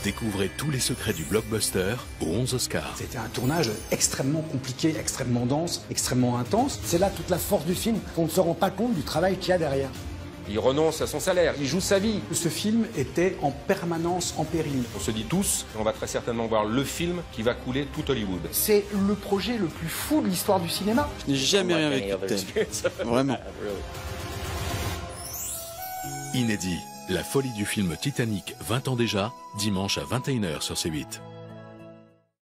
Découvrez tous les secrets du blockbuster aux 11 Oscars. C'était un tournage extrêmement compliqué, extrêmement dense, extrêmement intense. C'est là toute la force du film. On ne se rend pas compte du travail qu'il y a derrière. Il renonce à son salaire, il joue sa vie. Ce film était en permanence en péril. On se dit tous, on va très certainement voir le film qui va couler tout Hollywood. C'est le projet le plus fou de l'histoire du cinéma. Je n'ai jamais rien vécu de tel. Vraiment. Inédit, la folie du film Titanic 20 ans déjà, dimanche à 21 h sur C8.